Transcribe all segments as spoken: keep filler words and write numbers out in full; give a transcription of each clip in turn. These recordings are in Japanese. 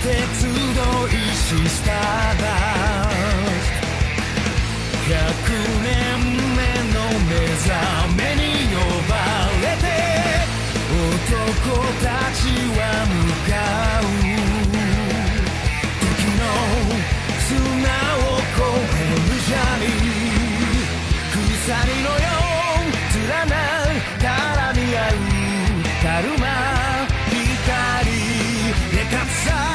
しスターダひゃくねんめの目覚めに呼ばれて男たちは向かう時の砂を越えるジャーニー鎖のよう連な絡み合うカルマ光で勝つさ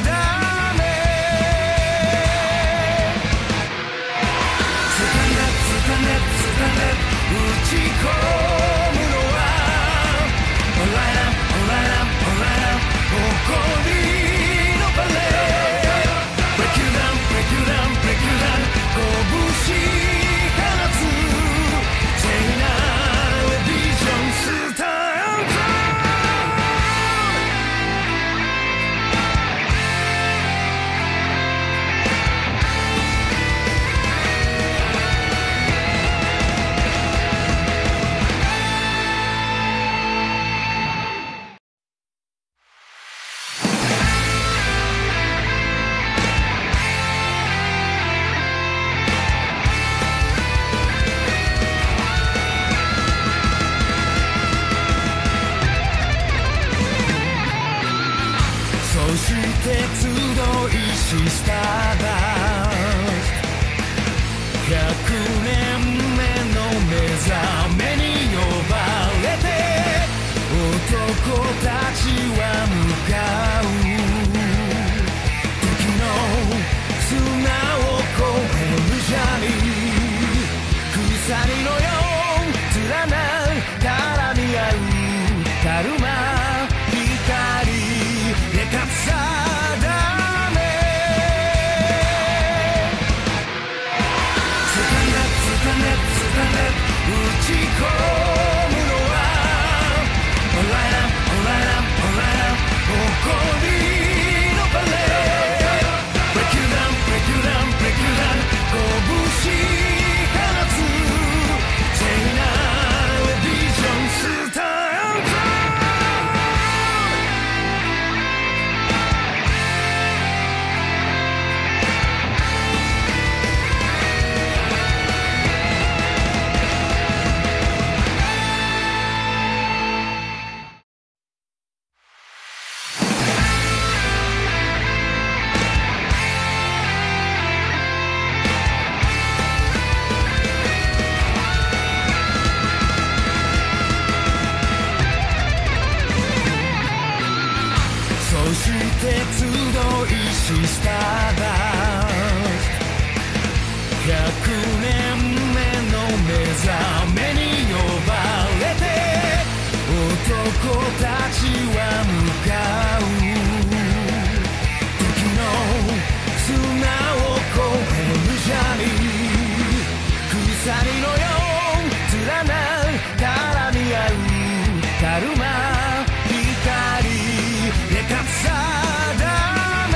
打ち込むのはオンライナオンライナオンライナ誇りのバレーブレイクダウンブレイクダウンブレイクダウン拳放つ聖なるビジョンスタンド集いしスターダひゃくねんめの目覚めに呼ばれて男たちは向かう時の砂を越えるジャーニー鎖のよう連な絡み合うカルマ光で勝つさ打ち込むのはオンライナオンライナオンライナ誇りのバレーブレイクダウンブレイクダウンブレイクダウン拳放つ聖なるビジョンスタンドそして集いしスターダひゃくねんめの目覚めに呼ばれて男たちは向かう時の砂を越えるジャーニー鎖のよう連な絡み合うカルマ光で勝つさだめ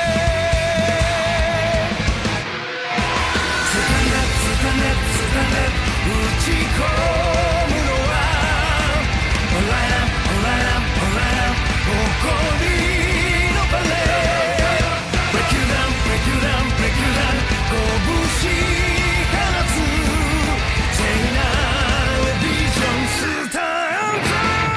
つかんでつかんでつかんで打ち込むのはオンライナオンライナオンライナ誇りのバレーブレイクダウンブレイクダウンブレイクダウン拳放つ聖なるビジョンスタンド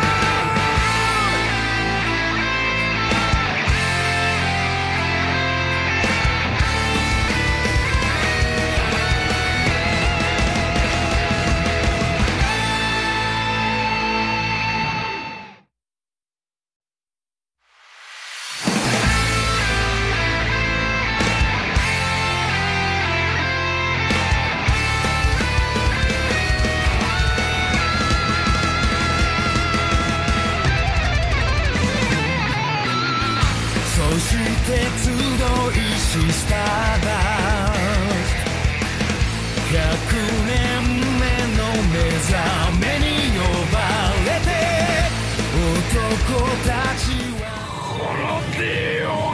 そして集いしスターダひゃくねんめの目覚めに呼ばれて男たちは滅びよう